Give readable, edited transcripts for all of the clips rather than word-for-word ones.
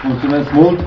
Mulțumesc mult!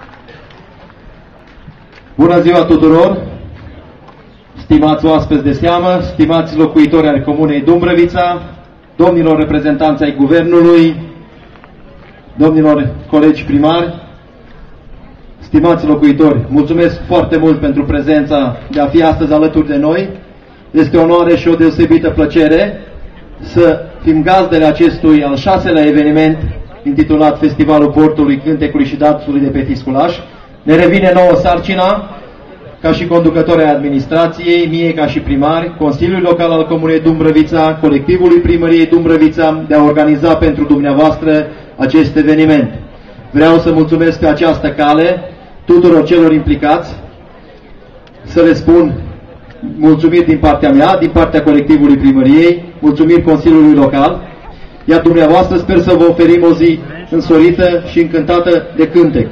Bună ziua tuturor! Stimați oaspeți de seamă, stimați locuitori ai Comunei Dumbrăvița, domnilor reprezentanți ai Guvernului, domnilor colegi primari, stimați locuitori, mulțumesc foarte mult pentru prezența de a fi astăzi alături de noi. Este o onoare și o deosebită plăcere să fim gazdele acestui al 6-lea eveniment intitulat Festivalul Portului, Cântecului și Dansului de pe Fisculaș. Ne revine nouă sarcina, ca și conducători ai administrației, mie ca și primari, Consiliul Local al Comunei Dumbrăvița, colectivului Primăriei Dumbrăvița, de a organiza pentru dumneavoastră acest eveniment. Vreau să mulțumesc pe această cale tuturor celor implicați, să le spun mulțumiri din partea mea, din partea colectivului Primăriei, mulțumiri Consiliului Local, iar dumneavoastră sper să vă oferim o zi însorită și încântată de cântec.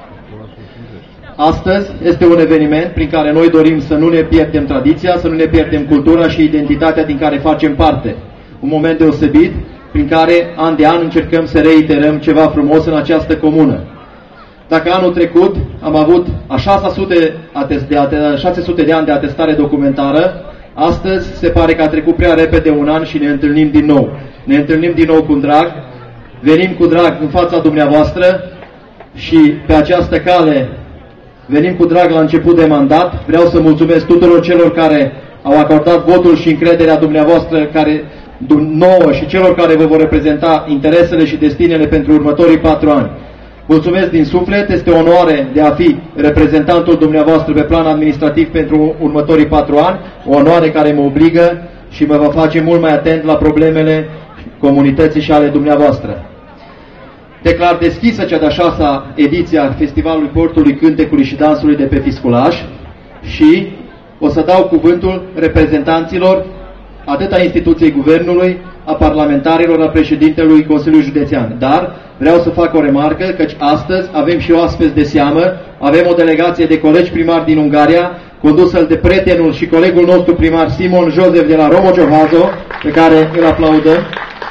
Astăzi este un eveniment prin care noi dorim să nu ne pierdem tradiția, să nu ne pierdem cultura și identitatea din care facem parte. Un moment deosebit prin care an de an încercăm să reiterăm ceva frumos în această comună. Dacă anul trecut am avut 600 de ani de atestare documentară, astăzi se pare că a trecut prea repede un an și ne întâlnim din nou. Ne întâlnim din nou cu drag, venim cu drag în fața dumneavoastră și pe această cale venim cu drag la început de mandat. Vreau să mulțumesc tuturor celor care au acordat votul și încrederea dumneavoastră nouă și celor care vă vor reprezenta interesele și destinele pentru următorii 4 ani. Mulțumesc din suflet, este o onoare de a fi reprezentantul dumneavoastră pe plan administrativ pentru următorii 4 ani, o onoare care mă obligă și mă va face mult mai atent la problemele comunității și ale dumneavoastră. Declar deschisă cea de-a 6-a ediție a Festivalului Portului, Cântecului și Dansului de pe Fisculaș și o să dau cuvântul reprezentanților atât a instituției Guvernului, a parlamentarilor, a președintelui Consiliului Județean. Dar vreau să fac o remarcă, căci astăzi avem și oaspeți de seamă, avem o delegație de colegi primari din Ungaria, condusă de prietenul și colegul nostru primar Simon Joseph de la Romojohazo, pe care îl aplaudăm.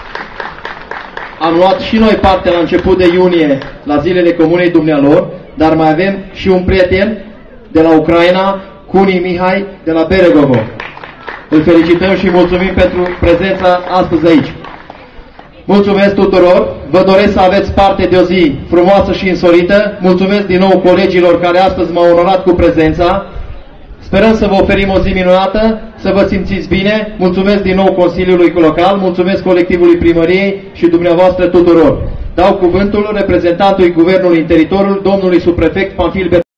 Am luat și noi parte la început de iunie la zilele Comunei dumnealor, dar mai avem și un prieten de la Ucraina, Kuni Mihai de la Beregovo. Îl felicităm și mulțumim pentru prezența astăzi aici. Mulțumesc tuturor, vă doresc să aveți parte de o zi frumoasă și însorită. Mulțumesc din nou colegilor care astăzi m-au onorat cu prezența. Sperăm să vă oferim o zi minunată, să vă simțiți bine. Mulțumesc din nou Consiliului Local, mulțumesc colectivului Primăriei și dumneavoastră tuturor. Dau cuvântul reprezentantului Guvernului în teritoriul, domnului subprefect Panfil